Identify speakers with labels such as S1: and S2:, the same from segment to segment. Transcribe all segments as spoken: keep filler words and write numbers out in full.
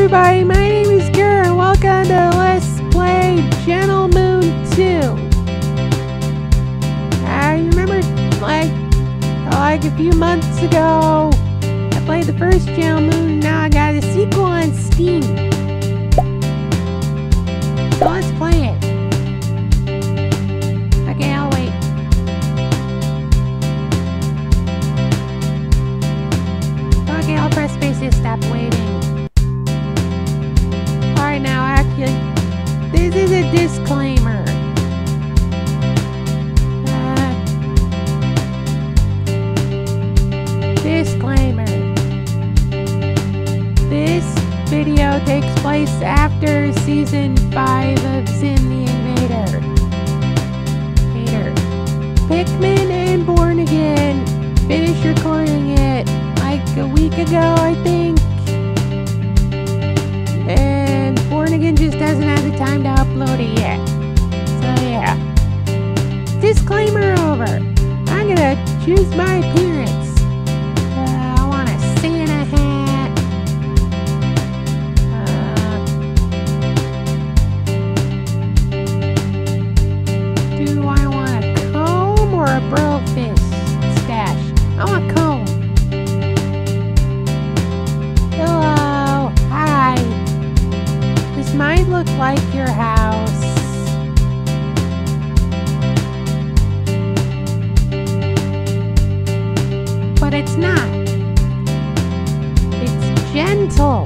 S1: everybody, my name is G I R and welcome to Let's Play GentleMoon two. I remember like like a few months ago I played the first GentleMoon and now I got a sequel on Steam. So let's play it. Okay, I'll wait. Okay, I'll press space to stop waiting. Alright, now actually, this is a disclaimer. Uh, disclaimer. This video takes place after season five of Zim the Invader. Invader. Pikmin and Born Again finished recording it like a week ago, I think. And Born Again just doesn't have the time to upload it yet. So yeah. Disclaimer over. I'm gonna choose my appearance. Uh, I want a Santa hat. Uh, do I want a comb or a bro fist stash? I want a comb. Hello. Hi. This might look like your house. But it's not. It's gentle.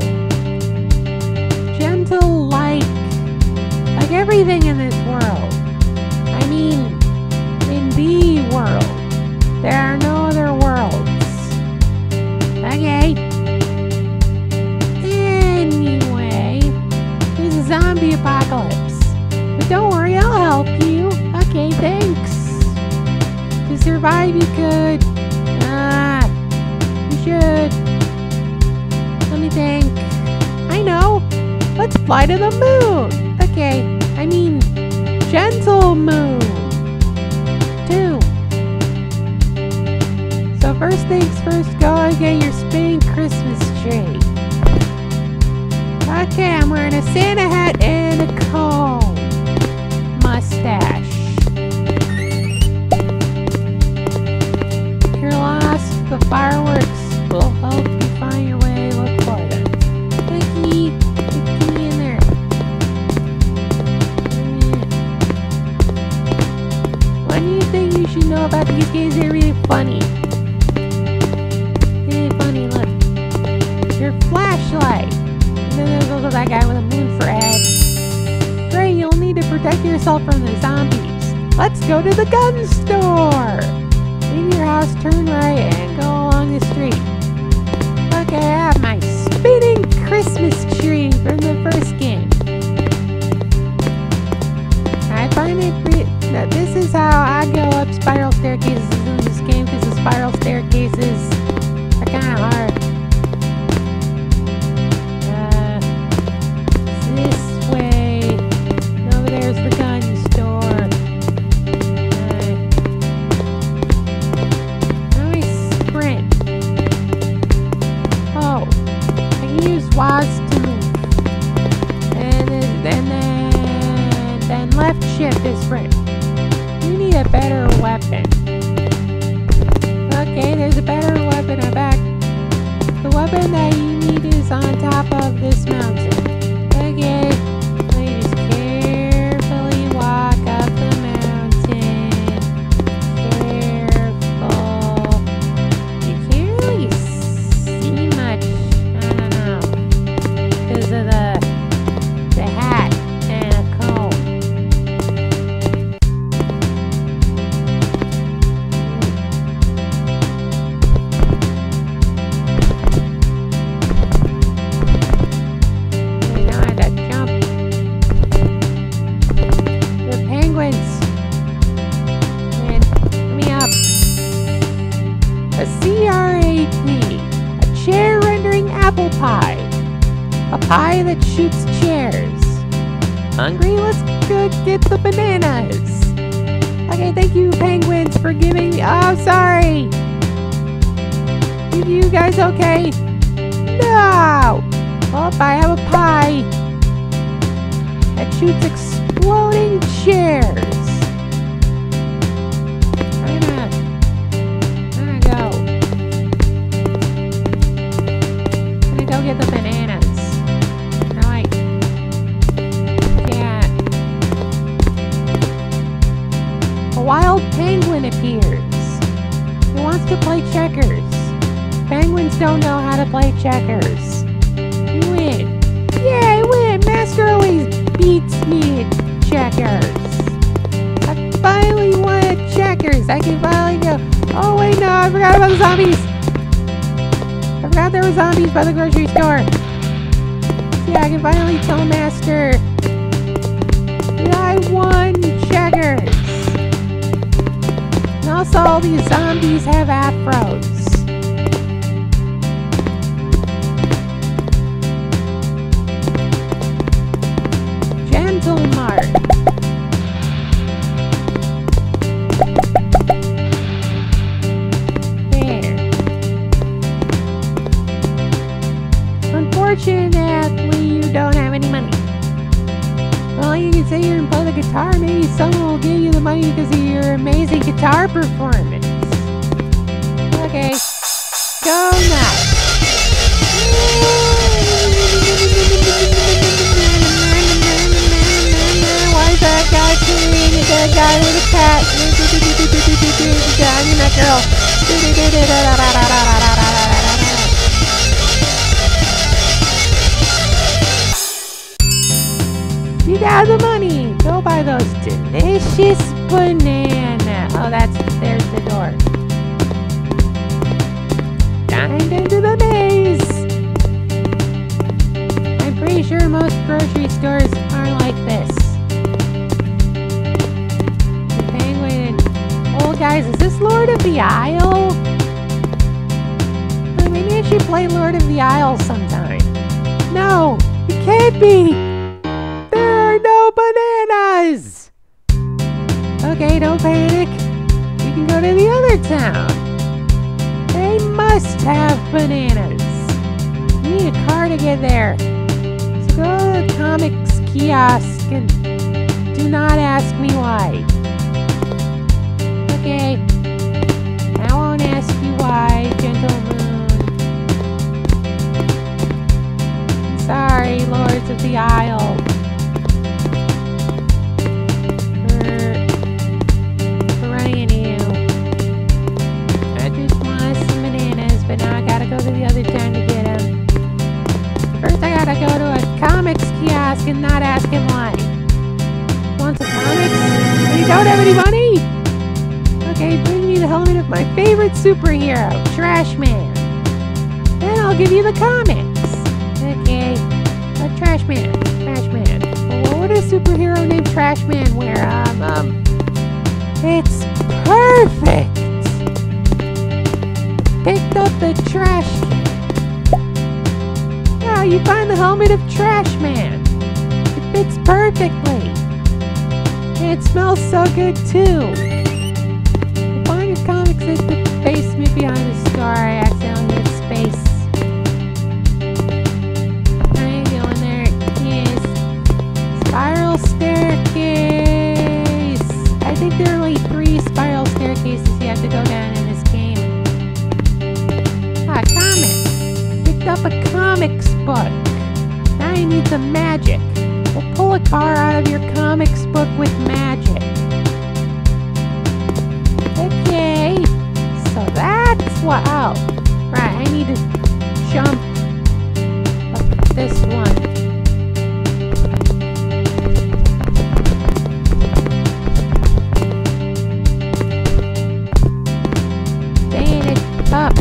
S1: Gentle like like everything in this world. I mean, in the world. There are no other worlds. Okay. Zombie apocalypse. But don't worry, I'll help you. Okay, thanks. To survive you could. Ah, you should. Let me think. I know. Let's fly to the moon. Okay, I mean, GentleMoon two. So first things first, go and get your spinning Christmas tree. Okay, I'm wearing a Santa hat and a comb. Mustache. If you're lost, the fireworks will help you find your way. Look for them. The key. The key in there. What do you think you should know about these games? They're really funny. Really funny, look. Your flashlight. And then there's also that guy with a moon for a head. Great, you'll need to protect yourself from the zombies. Let's go to the gun store. Leave your house, turn right, and go along the street. Okay, I have my spinning Christmas tree from the first game. I find it pretty, that this is how I go up spiral staircases in this game, because the spiral staircases are kind of hard. To move. And then, and then, then left shift is sprint. You need a better weapon. Okay, there's a better weapon in back. The weapon that you need is on top of this mountain. Okay, let me just carefully walk up the mountain. Careful. You can't really see much. Because of the, the hat and a comb. Okay, now I have to jump. The penguins. And let me up. A C R A P. A chair rendering apple pie. A pie that shoots chairs. Hungry? Let's go get the bananas. Okay, thank you, penguins, for giving me. Oh, sorry. You guys okay? No! Well, Up, I have a pie that shoots exploding chairs. I'm gonna, I'm gonna go. I'm gonna go get the bananas. No, I can't. A wild penguin appears. He wants to play checkers. Penguins don't know how to play checkers. You win. Yeah, I win. Master always beats me at checkers. I finally won at checkers. I can finally go. Oh wait, no, I forgot about the zombies. I forgot there were zombies by the grocery store. Yeah, I can finally tell Master that I won checkers. And also, all these zombies have afros. GentleMoon. There. Unfortunately, you don't have any money. Well, you can sit here and play the guitar. Maybe someone will give you the money because of your amazing guitar performance. Okay. Go nuts. Why is that guy killing a dead guy with a cat? I mean that girl. You got the money. Go buy those delicious bananas. Oh, that's there's the door. Dive into the maze. I'm pretty sure most grocery stores are like this. The penguin. Oh, guys, is this Lord of the Isle? Oh, maybe I should play Lord of the Isle sometime. No, it can't be. No bananas! Okay, don't panic. You can go to the other town. They must have bananas. You need a car to get there. So go to the comics kiosk and do not ask me why. Okay. I won't ask you why, GentleMoon. Sorry, Lords of the Isle. But now I gotta go to the other town to get him. First I gotta go to a comics kiosk and not ask him why. Want some comics? And you don't have any money? Okay, bring me the helmet of my favorite superhero, Trash Man. Then I'll give you the comics. Okay, a Trash Man, Trash Man. Well, what would a superhero named Trash Man wear? Um, um, it's perfect. Picked up the trash can. Now you find the helmet of Trash Man. It fits perfectly. And it smells so good too. You find your comics in the basement behind the store. I accidentally hit space. How you doing there? Yes. Spiral staircase. I think there are only three spiral staircases you have to go down in this game. Ah, comic. Picked up a comics book. Now you need some magic. We'll pull a car out of your comics book with magic. Okay. So that's what. Oh, right. I need to jump up this one. Stand it up.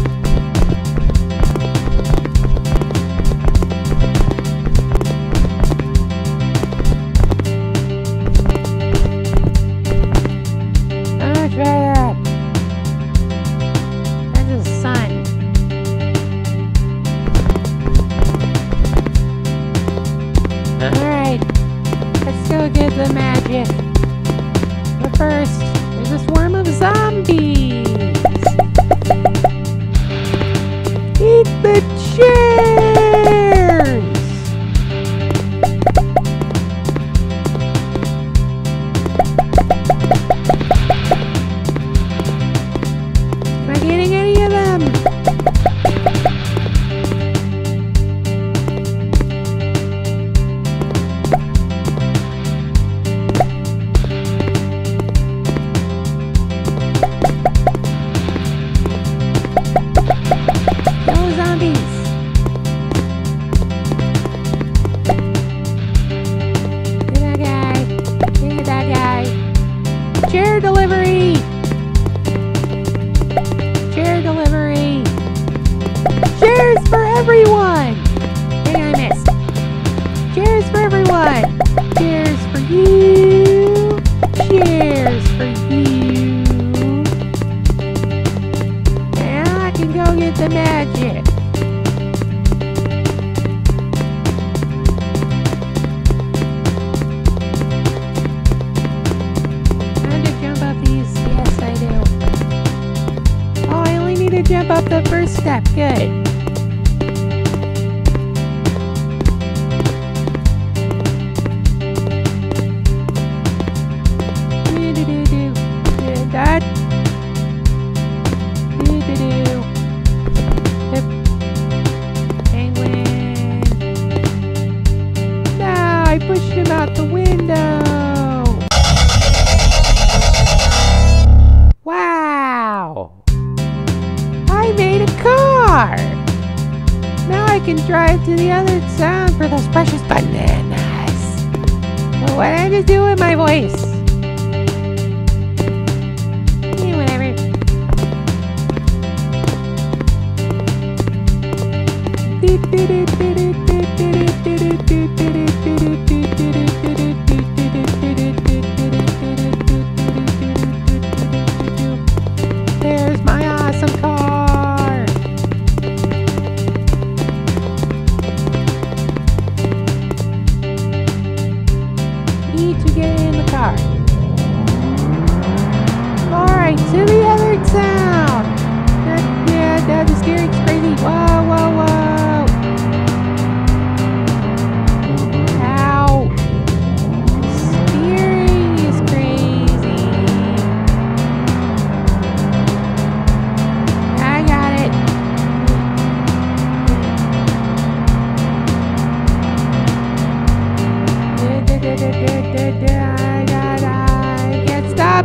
S1: everyone! Dang, I missed. Cheers for everyone! Cheers for you! Cheers for you! And I can go get the magic. Time to jump up these. Yes, I do. Oh, I only need to jump up the first step. Good. That. Do-do-do. Yep. Penguin. No, I pushed him out the window. Wow. I made a car. Now I can drive to the other town for those precious bananas. But what did I just do with my voice? There's my awesome car. Need to get in the car. Alright, to the other town. That, yeah, that the steering's crazy. Whoa, whoa, whoa. I can't stop.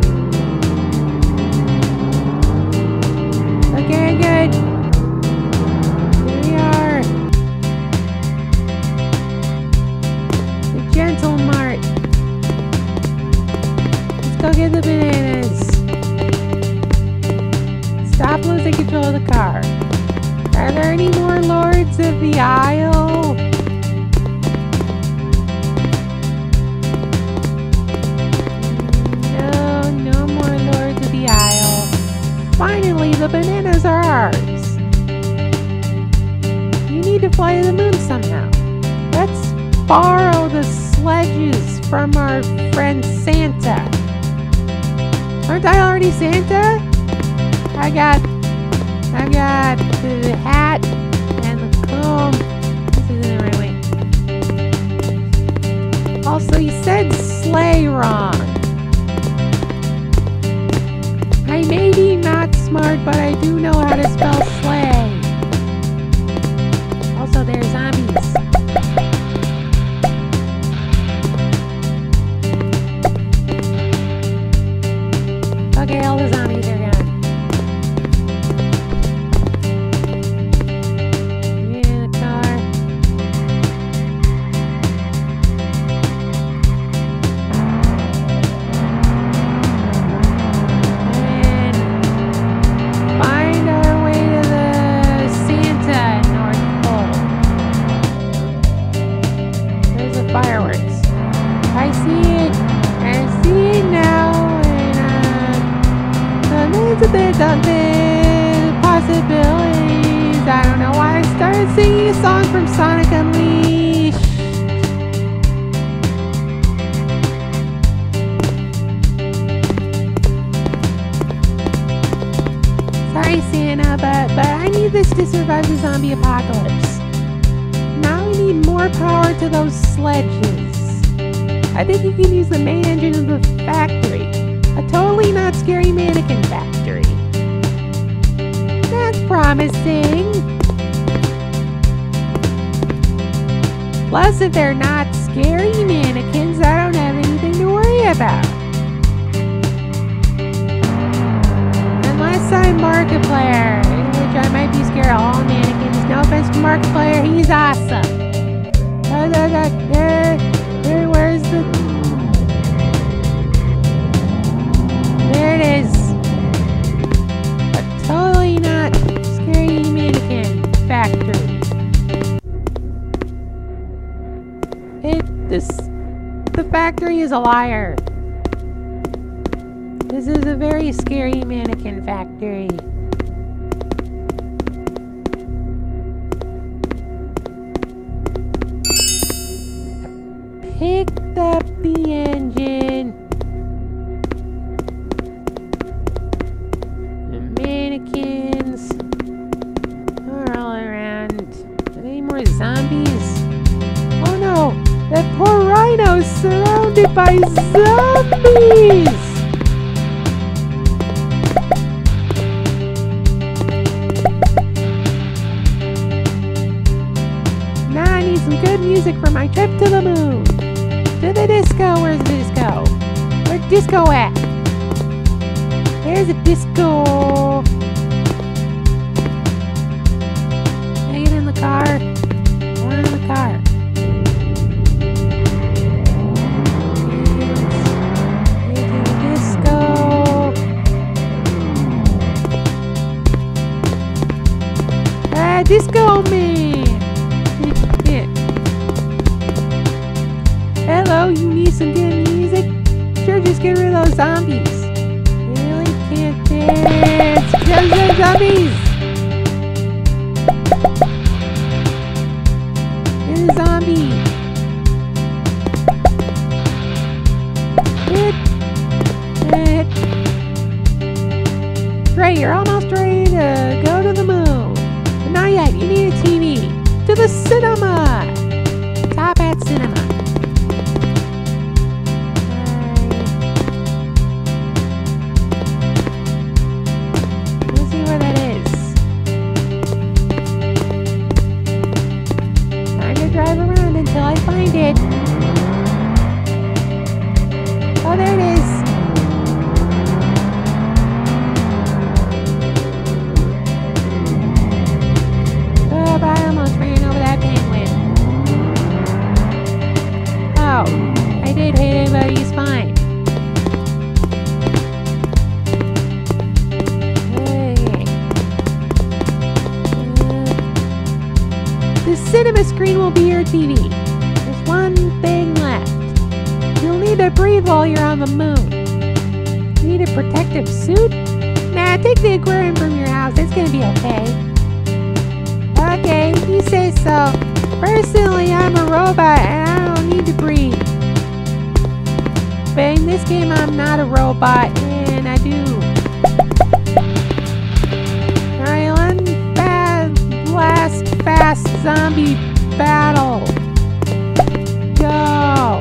S1: Okay, good. Here we are. The GentleMoon. Let's go get the bananas. Stop losing control of the car. Are there any more Lords of the Isle? Finally, the bananas are ours. You need to fly to the moon somehow. Let's borrow the sledges from our friend Santa. Aren't I already Santa? I got, I got the hat and the comb. This isn't the right way. Also, you said sleigh wrong. I may be not smart, but I do know how to spell sleigh. Also, there's zombies. Okay, all the zombies are gone. Get in the car. Fireworks. I see it. I see it now. And uh, there's a bit of the possibilities. I don't know why I started singing a song from Sonic Unleashed. Sorry, Santa, but but I need this to survive the zombie apocalypse. Now we need more power to those sledges. I think you can use the main engine of the factory. A totally not scary mannequin factory. That's promising. Plus, if they're not scary mannequins, I don't have anything to worry about. Unless I'm Markiplier, in which I might be scared of all mannequins. No offense to Markiplier, he's awesome. Uh, da, da, there, there, where's the... There it is. A totally not scary mannequin factory. this. The factory is a liar. This is a very scary mannequin factory. Picked up the engine. The mannequins are all around. Are there any more zombies? Oh no! That poor rhino's surrounded by zombies! Now I need some good music for my trip to the moon. To the disco. Where's the disco? Where's disco at? There's a disco. Can I get in the car? I want in the car. Disco. Ah, disco man. Hello, you need some good music? Sure, just get rid of those zombies. Really can't dance. There's no zombies. There's a zombie. Hit. Hit. Great, you're almost ready to go to the moon. But not yet, you need a T V. To the cinema. Top Hat Cinema. Drive around until I find it. Oh, there it is. Oh, I almost ran over that penguin. Oh, I did hit it, but he's fine. The cinema screen will be your T V. There's one thing left. You'll need to breathe while you're on the moon. Need a protective suit? Nah, take the aquarium from your house. It's gonna be okay. Okay, you say so. Personally, I'm a robot and I don't need to breathe. But in this game, I'm not a robot and I do. Alright, one fast, last fast zombie battle. Go!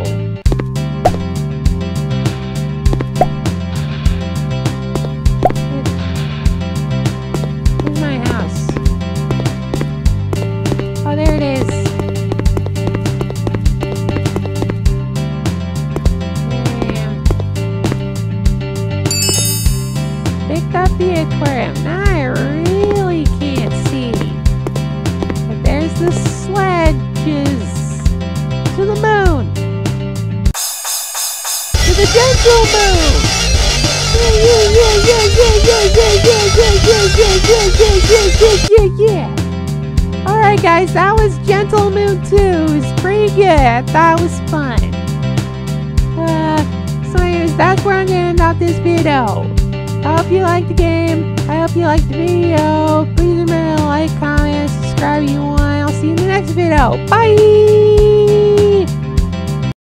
S1: Where's my house? Oh, there it is. Damn. Picked up the aquarium. Now I really can't see. But there's the sledges. To the moon. To the GentleMoon. Yeah, yeah, yeah, yeah, yeah, yeah, yeah, yeah, yeah, yeah, yeah, yeah, yeah, yeah, yeah. Alright guys, that was GentleMoon two. It was pretty good. That was fun. Uh, so anyways, that's where I'm gonna end out this video. I hope you liked the game. I hope you liked the video. Please remember to like, comment, subscribe if you want. I'll see you in the next video. Bye!